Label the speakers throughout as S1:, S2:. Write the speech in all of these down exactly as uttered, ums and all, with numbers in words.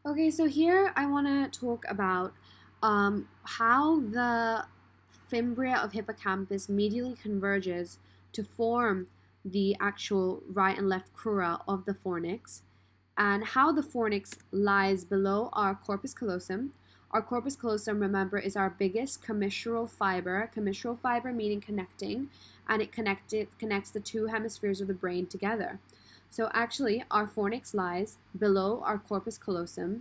S1: Okay, so here I want to talk about um, how the fimbria of hippocampus medially converges to form the actual right and left crura of the fornix, and how the fornix lies below our corpus callosum. Our corpus callosum, remember, is our biggest commissural fiber. Commissural fiber meaning connecting, and it connected, connects the two hemispheres of the brain together. So actually, our fornix lies below our corpus callosum.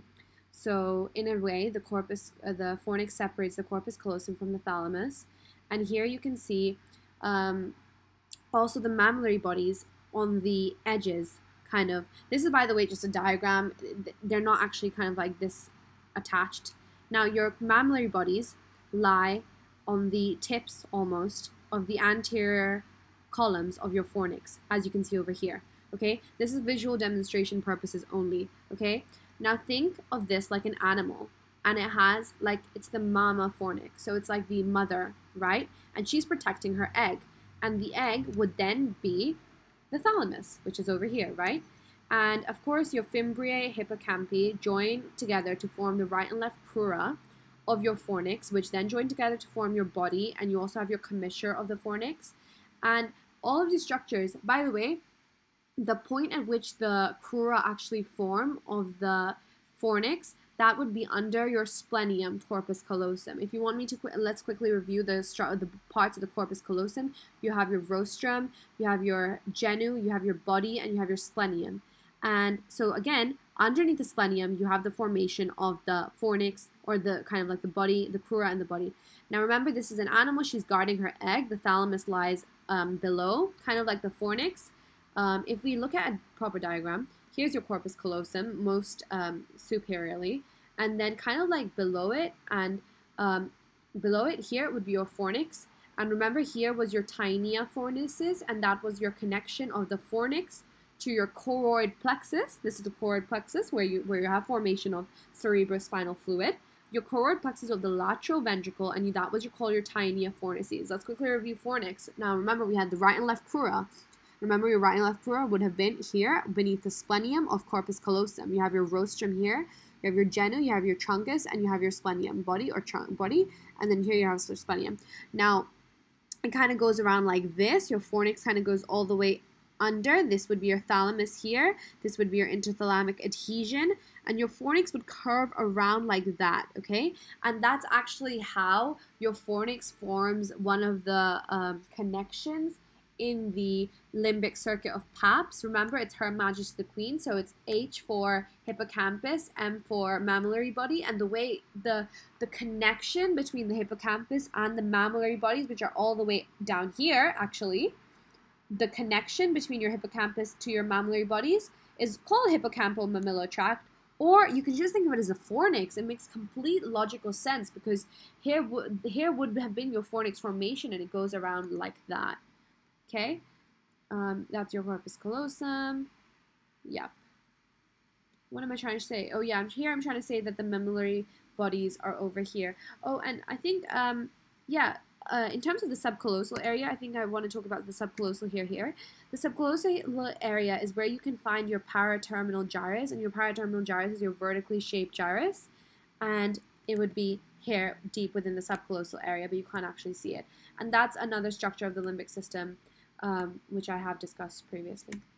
S1: So in a way, the corpus, uh, the fornix separates the corpus callosum from the thalamus. And here you can see um, also the mammillary bodies on the edges, kind of. This is, by the way, just a diagram. They're not actually kind of like this attached. Now, your mammillary bodies lie on the tips, almost, of the anterior columns of your fornix, as you can see over here. Okay, this is visual demonstration purposes only. Okay, now think of this like an animal, and it has, like, it's the mama fornix, so it's like the mother, right? And she's protecting her egg, and the egg would then be the thalamus, which is over here, right? And of course, your fimbriae hippocampi join together to form the right and left crura of your fornix, which then join together to form your body, and you also have your commissure of the fornix. And all of these structures, by the way, the point at which the crura actually form of the fornix, that would be under your splenium corpus callosum. If you want me to, qu let's quickly review the, the parts of the corpus callosum. You have your rostrum, you have your genu, you have your body, and you have your splenium. And so again, underneath the splenium, you have the formation of the fornix, or the kind of like the body, the crura and the body. Now remember, this is an animal. She's guarding her egg. The thalamus lies um, below, kind of like the fornix. Um, if we look at a proper diagram, here's your corpus callosum, most um, superiorly, and then kind of like below it, and um, below it here would be your fornix. And remember, here was your tinea fornicis, and that was your connection of the fornix to your choroid plexus. This is the choroid plexus, where you where you have formation of cerebrospinal fluid. Your choroid plexus of the lateral ventricle, and that was your called your tinea fornicis. Let's quickly review fornix. Now remember, we had the right and left crura. Remember, your right and left crura would have been here beneath the splenium of corpus callosum. You have your rostrum here, you have your genu, you have your truncus, and you have your splenium, body or trunk body, and then here you have your splenium. Now, it kind of goes around like this. Your fornix kind of goes all the way under. This would be your thalamus here. This would be your interthalamic adhesion, and your fornix would curve around like that, okay? And that's actually how your fornix forms one of the um, connections in the limbic circuit of Pabst. Remember, it's Her Majesty the Queen, so it's H for hippocampus, M for mammillary body, and the way the the connection between the hippocampus and the mammillary bodies, which are all the way down here, actually, the connection between your hippocampus to your mammillary bodies is called hippocampal mammillar tract, or you can just think of it as a fornix. It makes complete logical sense because here would here would have been your fornix formation, and it goes around like that. Okay, um, that's your corpus callosum. Yep. What am I trying to say? Oh yeah, I'm here. I'm trying to say that the mammillary bodies are over here. Oh, and I think, um, yeah, uh, in terms of the subcallosal area, I think I want to talk about the subcallosal here. Here, the subcallosal area is where you can find your paraterminal gyrus, and your paraterminal gyrus is your vertically shaped gyrus, and it would be here deep within the subcallosal area, but you can't actually see it. And that's another structure of the limbic system, Um, which I have discussed previously.